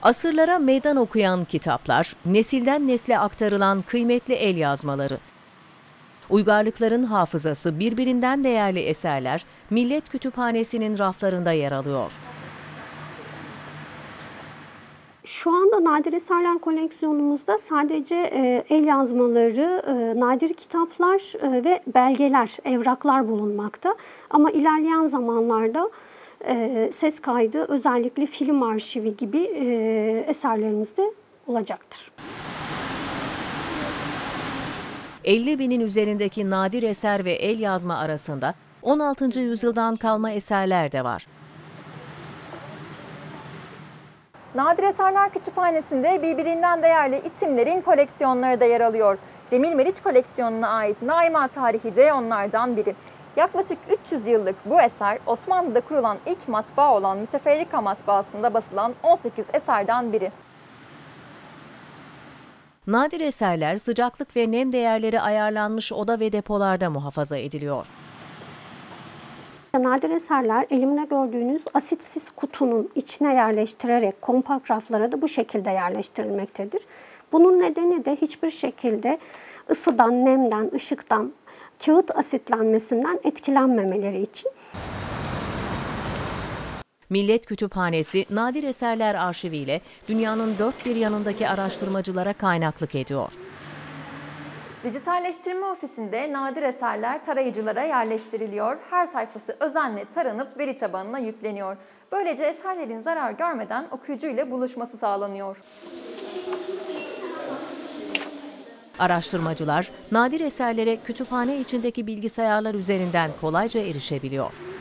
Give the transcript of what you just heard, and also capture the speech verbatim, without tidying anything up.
Asırlara meydan okuyan kitaplar, nesilden nesle aktarılan kıymetli el yazmaları. Uygarlıkların hafızası birbirinden değerli eserler, Millet Kütüphanesi'nin raflarında yer alıyor. Şu anda nadir eserler koleksiyonumuzda sadece e, el yazmaları, e, nadir kitaplar e, ve belgeler, evraklar bulunmakta. Ama ilerleyen zamanlarda e, ses kaydı, özellikle film arşivi gibi e, eserlerimiz de olacaktır. elli binin üzerindeki nadir eser ve el yazma arasında on altıncı yüzyıldan kalma eserler de var. Nadir Eserler Kütüphanesi'nde birbirinden değerli isimlerin koleksiyonları da yer alıyor. Cemil Meriç koleksiyonuna ait Naima tarihi de onlardan biri. Yaklaşık üç yüz yıllık bu eser Osmanlı'da kurulan ilk matbaa olan Müteferrika Matbaası'nda basılan on sekiz eserden biri. Nadir eserler sıcaklık ve nem değerleri ayarlanmış oda ve depolarda muhafaza ediliyor. Nadir eserler elimde gördüğünüz asitsiz kutunun içine yerleştirerek kompakt raflara da bu şekilde yerleştirilmektedir. Bunun nedeni de hiçbir şekilde ısıdan, nemden, ışıktan, kağıt asitlenmesinden etkilenmemeleri için. Millet Kütüphanesi, nadir eserler arşiviyle dünyanın dört bir yanındaki araştırmacılara kaynaklık ediyor. Dijitalleştirme ofisinde nadir eserler tarayıcılara yerleştiriliyor. Her sayfası özenle taranıp veri tabanına yükleniyor. Böylece eserlerin zarar görmeden okuyucuyla buluşması sağlanıyor. Araştırmacılar, nadir eserlere kütüphane içindeki bilgisayarlar üzerinden kolayca erişebiliyor.